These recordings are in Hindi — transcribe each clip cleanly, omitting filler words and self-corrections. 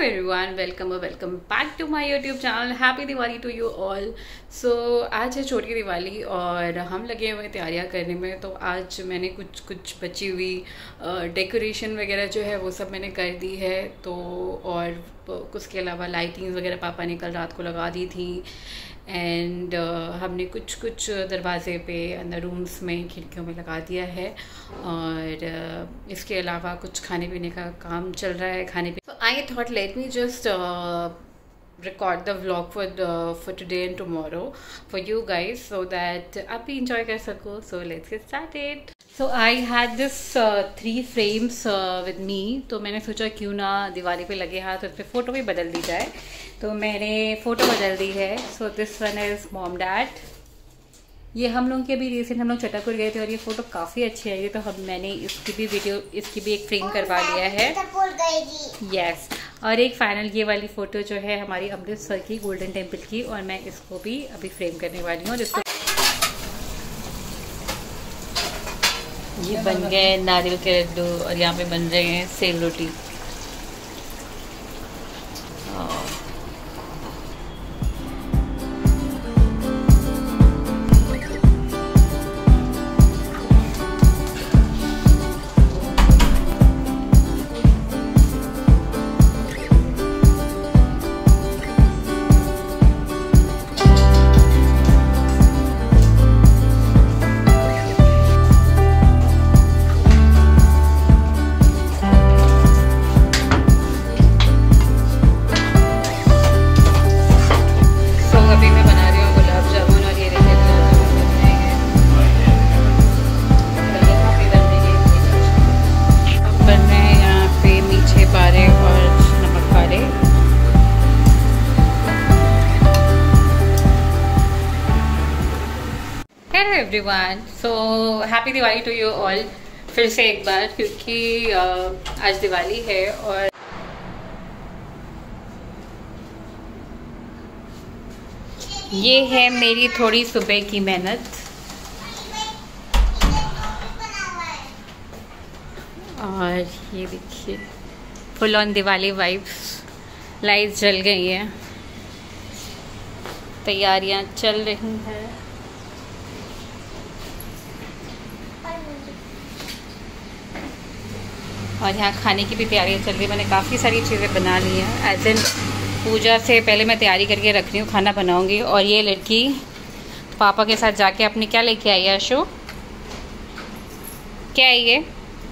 Everyone, welcome back to my YouTube channel. Happy Diwali to you all. So आज है छोटी दिवाली और हम लगे हुए तैयारियां करने में। तो आज मैंने कुछ बची हुई डेकोरेशन वगैरह जो है वो सब मैंने कर दी है। तो और उसके अलावा लाइटिंग्स वगैरह पापा ने कल रात को लगा दी थी। एंड हमने कुछ दरवाजे पे अंदर रूम्स में खिड़कियों में लगा दिया है। और इसके अलावा कुछ खाने पीने का काम चल रहा है खाने पीने। So I thought let me just record the vlog for today and tomorrow for you guys so that आप भी enjoy कर सको। So let's get started. So I had this 3 frames with me। तो मैंने सोचा क्यों ना दिवाली पे लगे हाथ उस पर फ़ोटो भी बदल दी जाए। तो मैंने फ़ोटो बदल दी है। So this one is mom dad। ये हम लोग के अभी रिसेंट हम लोग छतरपुर गए थे और ये फ़ोटो काफ़ी अच्छी आई है। तो हम मैंने इसकी भी एक फ्रेम करवा लिया है। यस। और एक फाइनल ये वाली फ़ोटो जो है हमारी अमृतसर की गोल्डन टेम्पल की, और मैं इसको भी अभी फ्रेम करने वाली हूँ। जिसको ये बन गए नारियल के लड्डू और यहाँ पे बन रहे हैं सेव रोटी। Everyone, so happy Diwali to you all फिर से एक बार, क्योंकि आज दिवाली है। और ये है मेरी थोड़ी सुबह की मेहनत। और ये देखिए full on Diwali vibes. Lights जल गई हैं, तैयारियां चल रही हैं। और यहाँ खाने की भी तैयारी चल रही है। मैंने काफ़ी सारी चीज़ें बना ली हैं। एज इन पूजा से पहले मैं तैयारी करके रख रही हूँ, खाना बनाऊँगी। और ये लड़की पापा के साथ जाके अपने क्या लेके आई है अशु? क्या है ये?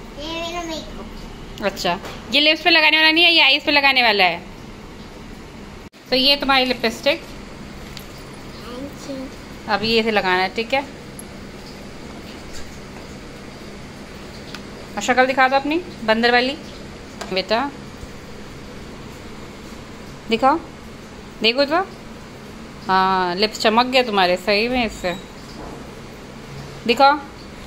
अच्छा, ये लिप्स पे लगाने वाला नहीं है, ये आईज पे लगाने वाला है। तो ये तुम्हारी लिपस्टिक, अब ये से लगाना है, ठीक है? और शक्ल दिखा दो अपनी बंदर वाली बेटा, दिखाओ, देखो तो। हाँ, लिप्स चमक गया तुम्हारे सही में इससे, दिखाओ।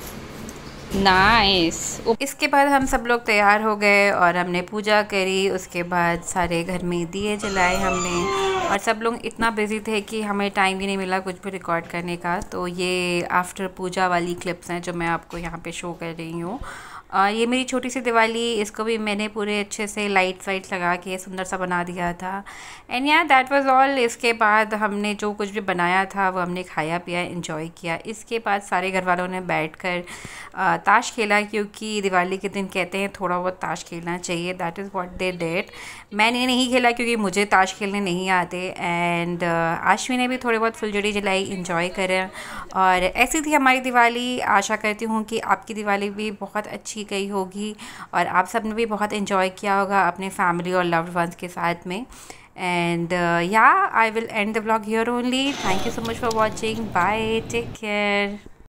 नाइस। इसके बाद हम सब लोग तैयार हो गए और हमने पूजा करी। उसके बाद सारे घर में दिए जलाए हमने, और सब लोग इतना बिजी थे कि हमें टाइम भी नहीं मिला कुछ भी रिकॉर्ड करने का। तो ये आफ्टर पूजा वाली क्लिप्स हैं जो मैं आपको यहाँ पे शो कर रही हूँ। ये मेरी छोटी सी दिवाली, इसको भी मैंने पूरे अच्छे से लाइट्स वाइट्स लगा के सुंदर सा बना दिया था। एंड या दैट वाज ऑल। इसके बाद हमने जो कुछ भी बनाया था वो हमने खाया पिया, एंजॉय किया। इसके बाद सारे घर वालों ने बैठकर ताश खेला, क्योंकि दिवाली के दिन कहते हैं थोड़ा बहुत ताश खेलना चाहिए। That is what they did. मैंने नहीं खेला क्योंकि मुझे ताश खेलने नहीं आते। एंड आशवी ने भी थोड़ी बहुत फुलझड़ी जलाई, इंजॉय करें। और ऐसी थी हमारी दिवाली। आशा करती हूँ कि आपकी दिवाली भी बहुत अच्छी गई होगी और आप सब ने भी बहुत एंजॉय किया होगा अपने फैमिली और लव्ड वंस के साथ में। And yeah I will end the vlog here only. Thank you so much for watching. Bye, take care.